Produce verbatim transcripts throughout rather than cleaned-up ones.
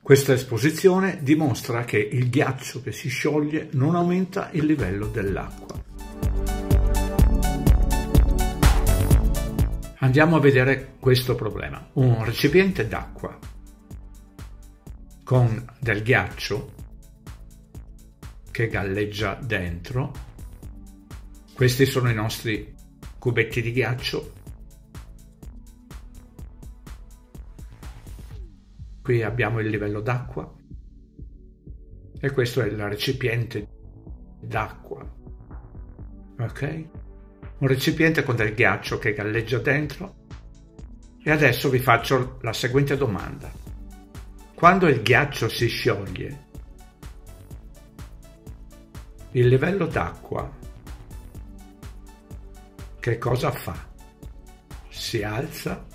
Questa esposizione dimostra che il ghiaccio che si scioglie non aumenta il livello dell'acqua. Andiamo a vedere questo problema. Un recipiente d'acqua con del ghiaccio che galleggia dentro. Questi sono i nostri cubetti di ghiaccio. Qui abbiamo il livello d'acqua e questo è il recipiente d'acqua. Ok? Un recipiente con del ghiaccio che galleggia dentro. E adesso vi faccio la seguente domanda. Quando il ghiaccio si scioglie, il livello d'acqua che cosa fa? Si alza?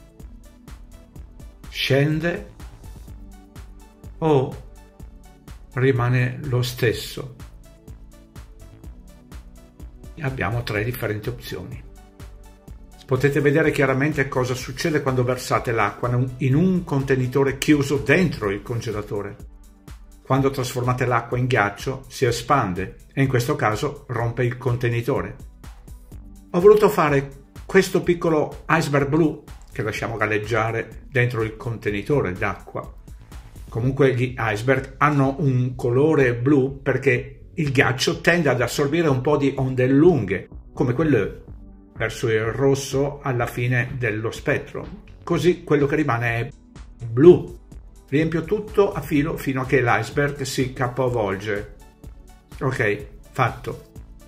Scende? O rimane lo stesso? Abbiamo tre differenti opzioni. Potete vedere chiaramente cosa succede quando versate l'acqua in un contenitore chiuso dentro il congelatore. Quando trasformate l'acqua in ghiaccio si espande e in questo caso rompe il contenitore. Ho voluto fare questo piccolo iceberg blu che lasciamo galleggiare dentro il contenitore d'acqua. Comunque gli iceberg hanno un colore blu perché il ghiaccio tende ad assorbire un po' di onde lunghe, come quelle verso il rosso alla fine dello spettro. Così quello che rimane è blu. Riempio tutto a filo fino a che l'iceberg si capovolge. Ok, fatto.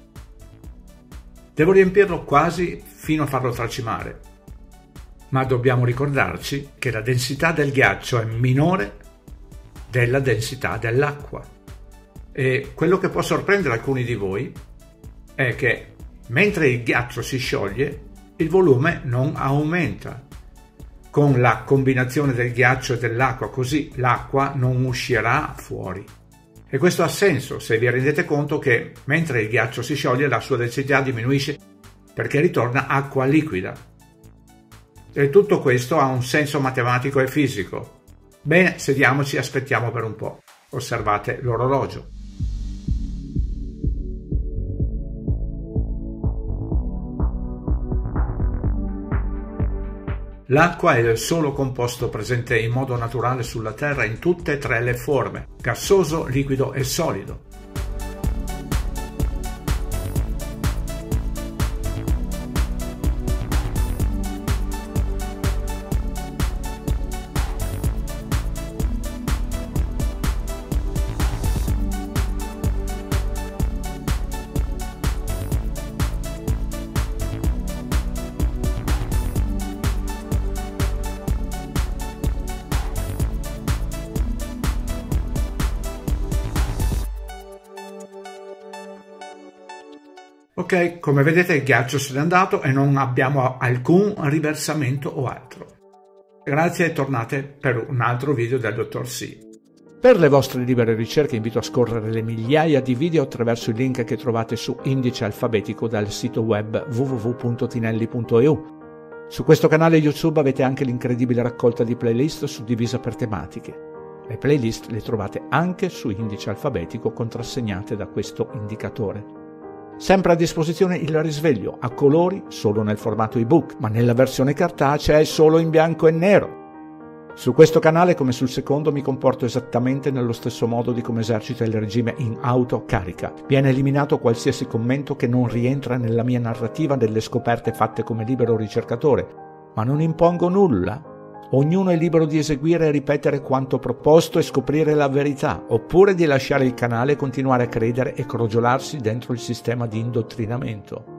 Devo riempirlo quasi fino a farlo tracimare. Ma dobbiamo ricordarci che la densità del ghiaccio è minore della densità dell'acqua. E quello che può sorprendere alcuni di voi è che mentre il ghiaccio si scioglie, il volume non aumenta. Con la combinazione del ghiaccio e dell'acqua, così l'acqua non uscirà fuori. E questo ha senso se vi rendete conto che mentre il ghiaccio si scioglie la sua densità diminuisce perché ritorna acqua liquida. E tutto questo ha un senso matematico e fisico. Bene, sediamoci e aspettiamo per un po'. Osservate l'orologio. L'acqua è il solo composto presente in modo naturale sulla Terra in tutte e tre le forme, gassoso, liquido e solido. Ok, come vedete il ghiaccio se n'è andato e non abbiamo alcun riversamento o altro. Grazie e tornate per un altro video del dottor C. Per le vostre libere ricerche invito a scorrere le migliaia di video attraverso il link che trovate su Indice Alfabetico dal sito web w w w punto tinelli punto e u. Su questo canale YouTube avete anche l'incredibile raccolta di playlist suddivisa per tematiche. Le playlist le trovate anche su Indice Alfabetico contrassegnate da questo indicatore. Sempre a disposizione il risveglio a colori solo nel formato ebook, ma nella versione cartacea è solo in bianco e nero. Su questo canale, come sul secondo, mi comporto esattamente nello stesso modo di come esercito il regime in autocarica. Viene eliminato qualsiasi commento che non rientra nella mia narrativa delle scoperte fatte come libero ricercatore, ma non impongo nulla. Ognuno è libero di eseguire e ripetere quanto proposto e scoprire la verità, oppure di lasciare il canale e continuare a credere e crogiolarsi dentro il sistema di indottrinamento.